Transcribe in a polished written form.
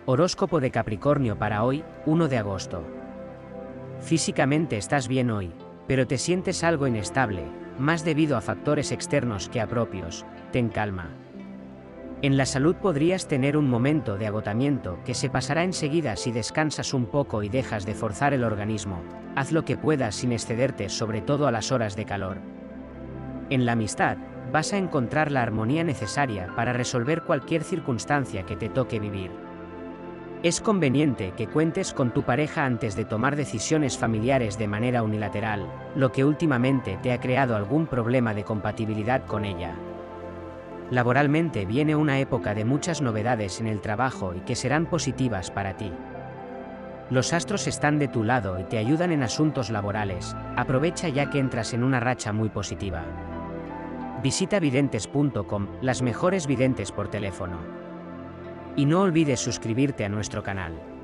Horóscopo de Capricornio para hoy, 1 de agosto. Físicamente estás bien hoy, pero te sientes algo inestable, más debido a factores externos que a propios. Ten calma. En la salud podrías tener un momento de agotamiento que se pasará enseguida si descansas un poco y dejas de forzar el organismo. Haz lo que puedas sin excederte, sobre todo a las horas de calor. En la amistad, vas a encontrar la armonía necesaria para resolver cualquier circunstancia que te toque vivir. Es conveniente que cuentes con tu pareja antes de tomar decisiones familiares de manera unilateral, lo que últimamente te ha creado algún problema de compatibilidad con ella. Laboralmente viene una época de muchas novedades en el trabajo y que serán positivas para ti. Los astros están de tu lado y te ayudan en asuntos laborales. Aprovecha ya que entras en una racha muy positiva. Visita videntes.com, las mejores videntes por teléfono. Y no olvides suscribirte a nuestro canal.